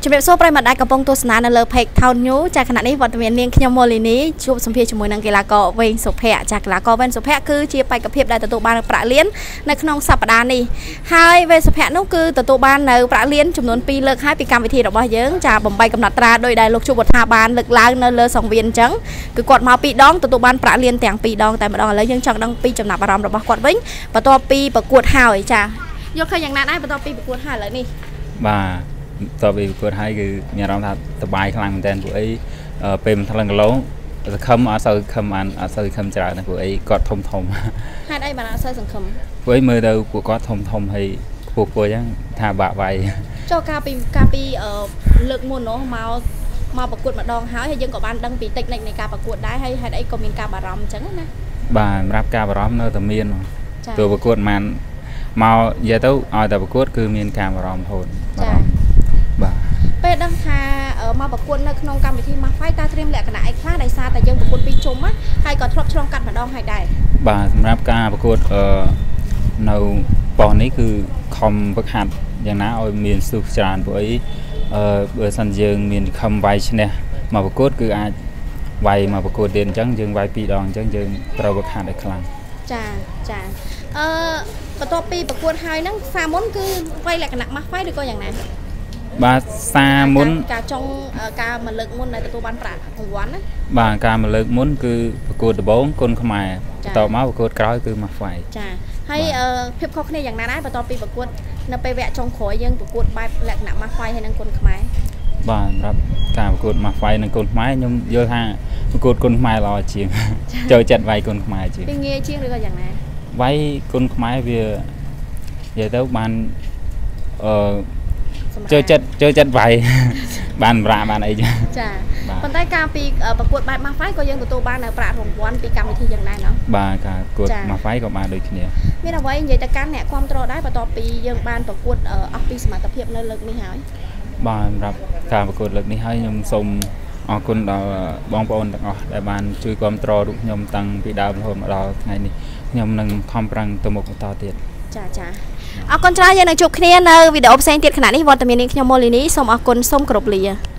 ជំរាបសួរប្រិយមិត្តដែលកំពុងទស្សនានៅលើ Page Town News ចាខណៈនេះវត្តមាននាងខ្ញុំម៉ូលីនីជួបសម្ភាសជាមួយនឹងកីឡាករវែងសុភ័ក្រចាកីឡាករវែងសុភ័ក្រគឺជាបេក្ខភាពដែលទទួលបានប្រាក់លាននៅក្នុងសប្តាហ៍នេះហើយវែងសុភ័ក្រនោះគឺទទួលបាននៅប្រាក់លានចំនួន2លើកហើយពីកម្មវិធីរបស់យើងចាបំបីកំណត់ត្រាដោយដែលលោកជួបវត្ថាបានលើកឡើងនៅលើសង្វៀនអញ្ចឹងគឺគាត់មក2ដងទទួលបានប្រាក់លានទាំង2ដងតែម្ដងឥឡូវយើងចង់ដឹងពីចំណាប់អារម្មណ៍របស់គាត់វិញបន្ទាប់ពីប្រកួតហើយចាយល់ឃើញយ៉ាងណាដែរបន្ទាប់ពីប្រកួតហើយឥឡូវនេះបាទតើវាគាត់ហើយគឺមានអារម្មណ៍ថាសប្បាយខ្លាំងមែនតើពួកអីពេលមិនថ្លឹងគីឡូសង្ឃឹមអត់សូវខឹមច្រើនណាពួកអីគាត់ធំហេតុអីបានអត់សូវសង្ឃឹមពួកអីមើលទៅពួកគាត់ធំហើយពួកអញ្ចឹងថាបាក់វាយចូលការពីលើកមុននោះមកប្រកួតម្ដងហើយយើងក៏បានដឹងពីតិចនិចនៃការប្រកួតដែរហើយហេតុអីក៏មានការបារម្ភអញ្ចឹងណាបាទសម្រាប់ការបារម្ភនៅតែមានតើប្រកួតមិនមកនិយាយទៅឲ្យតែប្រកួតគឺមានការបារម្ភរហូតបាទពេលដឹងថាមកប្រកួតនៅក្នុងកម្មវិធី Match Fight តើត្រៀមលក្ខណៈអីខ្លះដោយសារតែយើងប្រកួតពីជុំហើយក៏ធ្លាប់ឆ្លងកាត់ម្ដងហើយដែរបាទសម្រាប់ការប្រកួតនៅប៉ុស្តិ៍នេះគឺខំវឹកហាត់យ៉ាងណាឲ្យមានសុខច្រើនព្រោះអីបើសិនយើងមានខំវាយឈ្នះមកប្រកួតគឺអាចវាយមកប្រកួតទៀតអញ្ចឹងយើងវាយ2ដងអញ្ចឹងយើងត្រូវវឹកហាត់ឲ្យខ្លាំងចាបន្ទាប់ពីប្រកួតហើយហ្នឹងសាមុនគឺវាយលក្ខណៈ Match Fight ឬក៏យ៉ាងណាបាទសាមុនការមកលើកមុនដែលទទួលបានប្រាក់រង្វាន់ណាបាទការមកលើកមុនគឺប្រកួតដំបូងគុនខ្មែរបន្តមកប្រកួតក្រោយគឺ Match Fight ចាហើយភាពខុសគ្នាយ៉ាងណាដែរបន្ទាប់ពីប្រកួតនៅពេលវគ្គចុងក្រោយយើងប្រកួតបែបលក្ខណៈ Match Fight ហើយនឹងគុនខ្មែរបាទសម្រាប់ការប្រកួត Match Fight នឹងគុនខ្មែរខ្ញុំយល់ថាប្រកួតគុនខ្មែរល្អជាងចូលចិត្តវាយគុនខ្មែរជាងវាងាយជាងឬក៏យ៉ាងណាវាយគុនខ្មែរវានិយាយទៅបានចូលចិត្តវាយបានប្រាក់បានអីចាប៉ុន្តែការពីប្រកួតបែប Match Fight ក៏យើងទទួលបាននៅប្រាក់រង្វាន់ពីកម្មវិធីយ៉ាងដែរណោះបាទការប្រកួត Match Fight ក៏បានដូចគ្នាមានអ្វីនិយាយទៅកាន់អ្នកគ្រប់គ្រងដែរបន្ទាប់ពីយើងបានប្រកួតអស់ពីសមត្ថភាពនៅលើកនេះហើយបាទសម្រាប់ការប្រកួតលើកនេះហើយខ្ញុំសូមអរគុណដល់បងប្អូនទាំងអស់ដែលបានជួយគ្រប់គ្រងរូបខ្ញុំតាំងពីដើមរហូតមកដល់ថ្ងៃនេះខ្ញុំនឹងខំប្រឹងទៅមុខបន្តទៀតចាអរគុណច្រើនយើងនឹងជួបគ្នានៅវីដេអូផ្សេងទៀតខណៈនេះវត្តមាននាងខ្ញុំម៉ូលីនីសូមអរគុណសូមគោរពលា